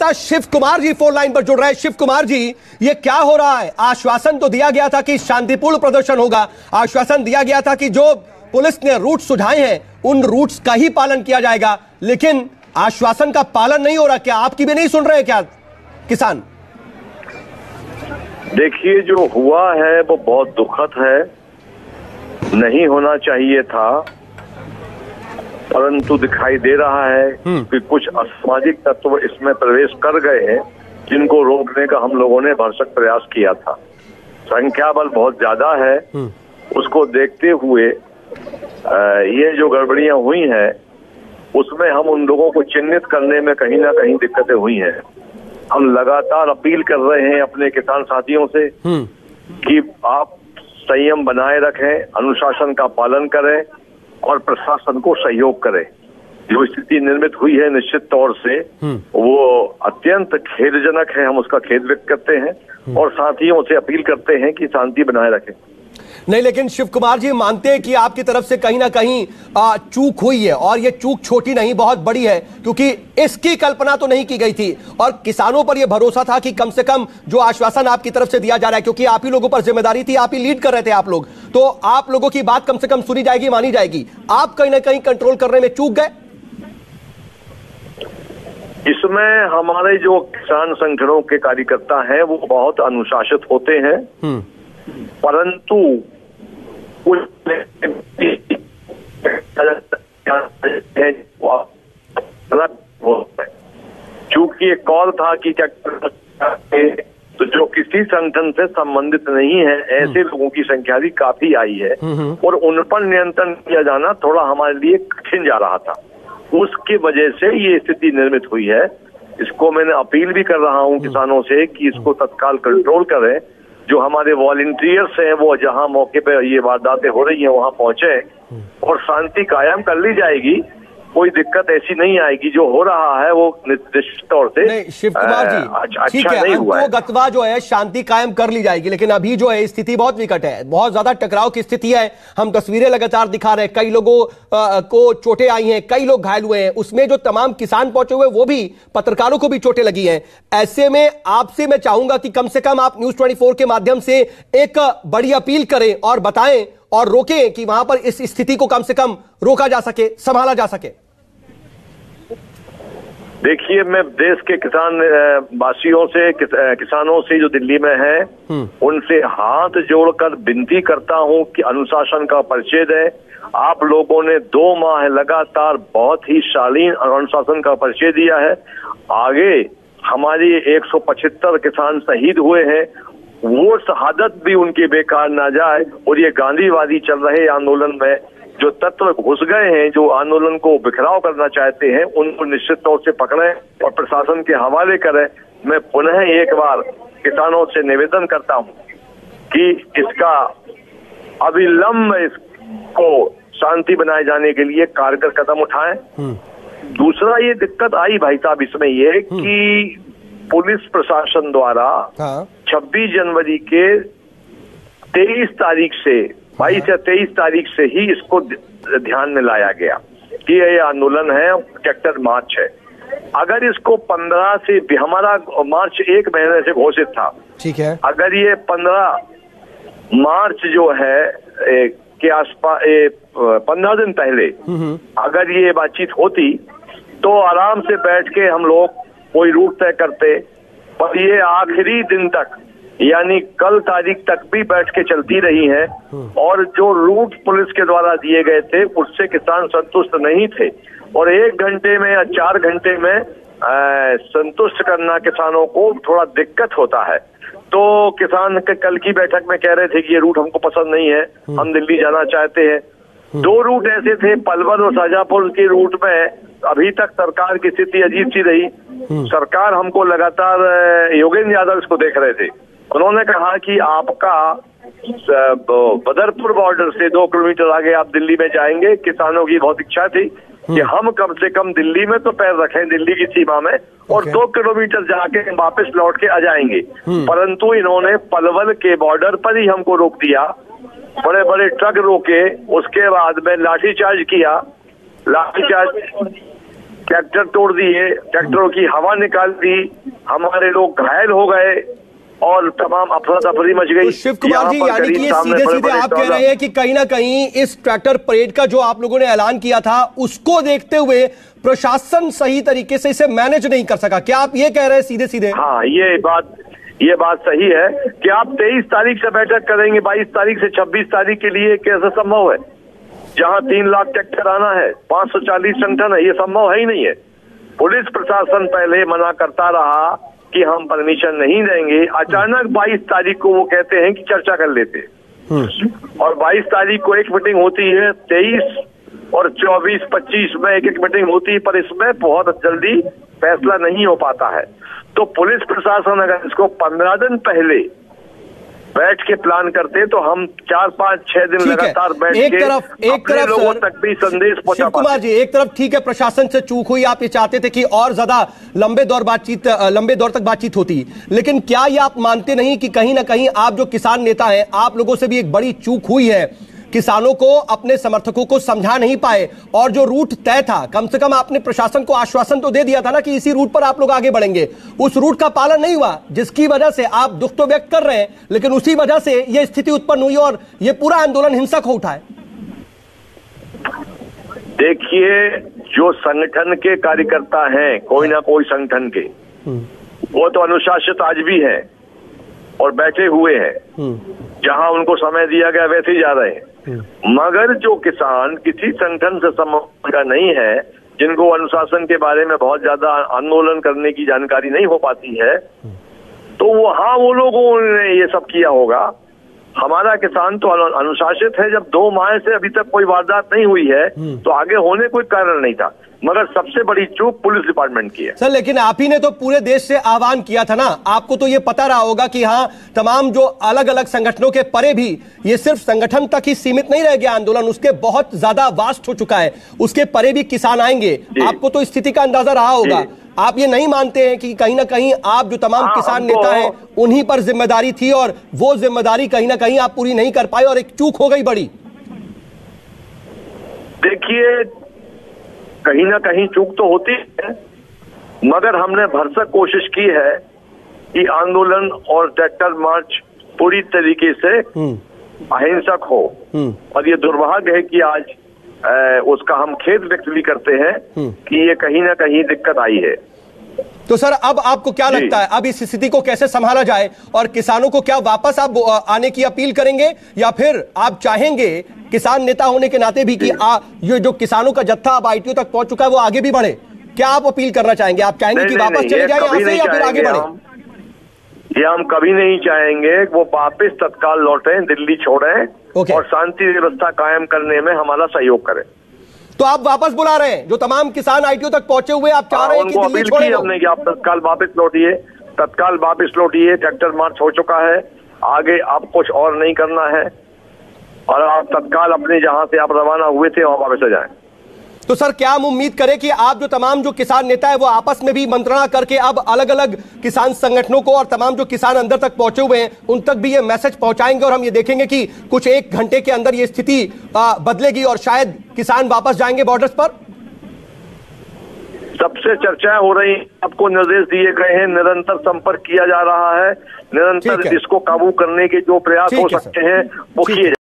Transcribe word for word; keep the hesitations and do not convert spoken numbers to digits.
नेता Shiv Kumar ji phone line पर जुड़ रहे हैं। शिव कुमार जी, ये क्या हो रहा है? आश्वासन तो दिया गया था कि शांतिपूर्ण प्रदर्शन होगा, आश्वासन दिया गया था कि जो पुलिस ने रूट सुझाए हैं उन रूट्स का ही पालन किया जाएगा, लेकिन आश्वासन का पालन नहीं हो रहा। क्या आपकी भी नहीं सुन रहे क्या किसान? देखिए, जो हुआ है वो बहुत दुखद है, नहीं होना चाहिए था, परंतु दिखाई दे रहा है कि कुछ असामाजिक तत्व इसमें प्रवेश कर गए हैं, जिनको रोकने का हम लोगों ने भरसक प्रयास किया था। संख्या बल बहुत ज्यादा है, उसको देखते हुए ये जो गड़बड़ियां हुई हैं उसमें हम उन लोगों को चिन्हित करने में कहीं ना कहीं दिक्कतें हुई हैं। हम लगातार अपील कर रहे हैं अपने किसान साथियों से कि आप संयम बनाए रखें, अनुशासन का पालन करें और प्रशासन को सहयोग करें। जो स्थिति निर्मित हुई है निश्चित तौर से वो अत्यंत खेदजनक है, हम उसका खेद व्यक्त करते हैं और साथियों से अपील करते हैं कि शांति बनाए रखें। नहीं, लेकिन शिव कुमार जी मानते हैं कि आपकी तरफ से कहीं ना कहीं आ, चूक हुई है और ये चूक छोटी नहीं बहुत बड़ी है, क्योंकि इसकी कल्पना तो नहीं की गई थी और किसानों पर यह भरोसा था कि कम से कम जो आश्वासन आपकी तरफ से दिया जा रहा है, क्योंकि आप ही लोगों पर जिम्मेदारी थी, आप ही लीड कर रहे थे आप लोग, तो आप लोगों की बात कम से कम सुनी जाएगी, मानी जाएगी। आप कहीं ना कहीं कंट्रोल करने में चूक गए। इसमें हमारे जो किसान संगठनों के कार्यकर्ता हैं वो बहुत अनुशासित होते हैं, परंतु चूंकि एक कॉल था कि तो जो किसी संगठन से संबंधित नहीं है ऐसे लोगों की संख्या भी काफी आई है और उन पर नियंत्रण किया जाना थोड़ा हमारे लिए कठिन जा रहा था। उसकी वजह से ये स्थिति निर्मित हुई है। इसको मैंने अपील भी कर रहा हूँ किसानों से कि इसको तत्काल कंट्रोल करें। जो हमारे वॉलंटियर्स हैं वो जहां मौके पे ये वारदातें हो रही हैं वहां पहुंचे और शांति कायम कर ली जाएगी, कोई दिक्कत ऐसी नहीं आएगी। जो हो रहा है वो निश्चित तौर से नहीं शिव कुमार जी, अच्छा, ठीक अच्छा है, नहीं हुआ है। गतवा जो है शांति कायम कर ली जाएगी, लेकिन अभी जो है स्थिति बहुत विकट है, बहुत ज्यादा टकराव की स्थिति है। हम तस्वीरें लगातार दिखा रहे हैं, कई लोगों आ, को चोटें आई हैं, कई लोग घायल हुए हैं, उसमें जो तमाम किसान पहुंचे हुए वो भी, पत्रकारों को भी चोटें लगी हैं। ऐसे में आपसे मैं चाहूंगा कि कम से कम आप न्यूज ट्वेंटी फोर के माध्यम से एक बड़ी अपील करें और बताएं और रोकें कि वहां पर इस स्थिति को कम से कम रोका जा सके, संभाला जा सके। देखिए, मैं देश के किसान वासियों से, किसानों से जो दिल्ली में हैं, उनसे हाथ जोड़कर विनती करता हूं कि अनुशासन का परिचय दें। आप लोगों ने दो माह लगातार बहुत ही शालीन अनुशासन का परिचय दिया है। आगे हमारी एक सौ पचहत्तर किसान शहीद हुए हैं, वो शहादत भी उनकी बेकार ना जाए और ये गांधीवादी चल रहे आंदोलन में जो तत्व घुस गए हैं, जो आंदोलन को बिखराव करना चाहते हैं, उनको निश्चित तौर से पकड़ें और प्रशासन के हवाले करें। मैं पुनः एक बार किसानों से निवेदन करता हूं कि इसका अविलंब इसको शांति बनाए जाने के लिए कारगर कदम उठाएं। दूसरा ये दिक्कत आई भाई साहब इसमें ये कि पुलिस प्रशासन द्वारा छब्बीस जनवरी के तेईस तारीख से बाईस या तेईस तारीख से ही इसको ध्यान में लाया गया कि ये आंदोलन है, प्रोटेक्टर मार्च है। अगर इसको पंद्रह से, हमारा मार्च एक महीने से घोषित था, ठीक है, अगर ये पंद्रह मार्च जो है ए, के आसपास पंद्रह दिन पहले अगर ये बातचीत होती तो आराम से बैठ के हम लोग कोई रूट तय करते, पर ये आखिरी दिन तक यानी कल तारीख तक भी बैठ के चलती रही है और जो रूट पुलिस के द्वारा दिए गए थे उससे किसान संतुष्ट नहीं थे और एक घंटे में या चार घंटे में आ, संतुष्ट करना किसानों को थोड़ा दिक्कत होता है। तो किसान के कल की बैठक में कह रहे थे कि ये रूट हमको पसंद नहीं है, हम दिल्ली जाना चाहते हैं। दो रूट ऐसे थे, पलवल और शाहजहांपुर के रूट में अभी तक सरकार की स्थिति अजीब सी रही। सरकार हमको लगातार, योगेंद्र यादव इसको देख रहे थे, उन्होंने कहा कि आपका बदरपुर बॉर्डर से दो किलोमीटर आगे आप दिल्ली में जाएंगे। किसानों की बहुत इच्छा थी कि हम कम से कम दिल्ली में तो पैर रखें, दिल्ली की सीमा में, और दो किलोमीटर जाके वापस लौट के आ जाएंगे। परंतु इन्होंने पलवल के बॉर्डर पर ही हमको रोक दिया, बड़े बड़े ट्रक रोके, उसके बाद में लाठीचार्ज किया। लाठीचार्ज ट्रैक्टर तोड़ दिए, ट्रैक्टरों की हवा निकाल दी, हमारे लोग घायल हो गए और तमाम अफरा तफरी मच गई। तो शिव कुमार जी, यानी कि ये सीधे सीधे आप कह रहे हैं कि कहीं ना कहीं इस ट्रैक्टर परेड का जो आप लोगों ने ऐलान किया था उसको देखते हुए प्रशासन सही तरीके से इसे मैनेज नहीं कर सका, क्या आप ये कह रहे हैं सीधे सीधे? हाँ, ये बात ये बात सही है कि आप तेईस तारीख से बैठक करेंगे, बाईस तारीख से छब्बीस तारीख के लिए कैसे संभव है? जहां तीन लाख ट्रैक्टर आना है, पांच सौ चालीस संगठन है, ये संभव है ही नहीं है। पुलिस प्रशासन पहले मना करता रहा कि हम परमिशन नहीं देंगे, अचानक बाईस तारीख को वो कहते हैं कि चर्चा कर लेते, और बाईस तारीख को एक मीटिंग होती है, तेईस और चौबीस पच्चीस में एक एक मीटिंग होती है, पर इसमें बहुत जल्दी फैसला नहीं हो पाता है। तो पुलिस प्रशासन अगर इसको पंद्रह दिन पहले बैठ के प्लान करते तो हम चार पांच छह दिन लगातार बैठ एक के तरफ एक तरफ लोगों तक भी संदेश पहुंचा। शिव कुमार जी, एक तरफ ठीक है प्रशासन से चूक हुई, आप ये चाहते थे कि और ज्यादा लंबे दौर बातचीत लंबे दौर तक बातचीत होती, लेकिन क्या ये आप मानते नहीं कि कहीं ना कहीं आप जो किसान नेता हैं, आप लोगों से भी एक बड़ी चूक हुई है? किसानों को, अपने समर्थकों को समझा नहीं पाए, और जो रूट तय था, कम से कम आपने प्रशासन को आश्वासन तो दे दिया था ना कि इसी रूट पर आप लोग आगे बढ़ेंगे, उस रूट का पालन नहीं हुआ, जिसकी वजह से आप दुख तो व्यक्त कर रहे हैं, लेकिन उसी वजह से यह स्थिति उत्पन्न हुई और यह पूरा आंदोलन हिंसक हो उठा है। देखिए, जो संगठन के कार्यकर्ता हैं, कोई ना कोई संगठन के, वो तो अनुशासित आज भी है और बैठे हुए हैं, जहां उनको समय दिया गया वैसे ही जा रहे हैं। मगर जो किसान किसी संगठन से संबंध का नहीं है, जिनको अनुशासन के बारे में बहुत ज्यादा आंदोलन करने की जानकारी नहीं हो पाती है, तो वहां वो लोगों ने ये सब किया होगा। हमारा किसान तो अनुशासित है, जब दो माह से अभी तक कोई वारदात नहीं हुई है तो आगे होने कोई कारण नहीं था, मगर सबसे बड़ी चूक पुलिस डिपार्टमेंट की है। सर, लेकिन आप ही ने तो पूरे देश से आह्वान किया था ना, आपको तो ये पता रहा होगा कि हाँ, तमाम जो अलग अलग संगठनों के परे भी ये सिर्फ संगठन तक ही सीमित नहीं रह गया आंदोलन, उसके बहुत ज्यादा वास्ट हो चुका है, उसके परे भी किसान आएंगे, आपको तो स्थिति का अंदाजा रहा होगा। आप ये नहीं मानते हैं कि कहीं ना कहीं आप जो तमाम किसान नेता हैं उन्हीं पर जिम्मेदारी थी और वो जिम्मेदारी कहीं ना कहीं आप पूरी नहीं कर पाए और एक चूक हो गई बड़ी? देखिए, कहीं ना कहीं चूक तो होती है, मगर हमने भरसक कोशिश की है कि आंदोलन और ट्रैक्टर मार्च पूरी तरीके से अहिंसक हो, और ये दुर्भाग्य है कि आज ए, उसका हम खेद व्यक्त भी करते हैं कि ये कहीं ना कहीं दिक्कत आई है। तो सर, अब आपको क्या लगता है, अब इस स्थिति को कैसे संभाला जाए, और किसानों को क्या वापस आप आने की अपील करेंगे, या फिर आप चाहेंगे किसान नेता होने के नाते भी कि आ, ये जो किसानों का जत्था अब आईटीओ तक पहुंच चुका है वो आगे भी बढ़े? क्या आप अपील करना चाहेंगे? आप चाहेंगे कि वापस चले जाए यहाँ से, या फिर आगे बढ़े? ये हम कभी नहीं चाहेंगे। वो वापस तत्काल लौटें, दिल्ली छोड़ें और शांति व्यवस्था कायम करने में हमारा सहयोग करें। तो आप वापस बुला रहे हैं जो तमाम किसान आईटीओ तक पहुंचे हुए, आप चाह रहे हैं कि दिल्ली छोड़े? हमने कि आप तत्काल वापस लौटिए, तत्काल वापस लौटिए। ट्रैक्टर मार्च हो चुका है, आगे आप कुछ और नहीं करना है, और आप तत्काल अपने जहां से आप रवाना हुए थे वहां वापस जाएं। तो सर, क्या हम उम्मीद करें कि आप जो तमाम जो किसान नेता है वो आपस में भी मंत्रणा करके अब अलग अलग किसान संगठनों को और तमाम जो किसान अंदर तक पहुंचे हुए हैं उन तक भी ये मैसेज पहुंचाएंगे, और हम ये देखेंगे कि कुछ एक घंटे के अंदर ये स्थिति बदलेगी और शायद किसान वापस जाएंगे बॉर्डर्स पर? सबसे चर्चाएं हो रही, आपको निर्देश दिए गए हैं, निरंतर संपर्क किया जा रहा है, निरंतर इसको काबू करने के जो प्रयास हो सकते हैं वो किए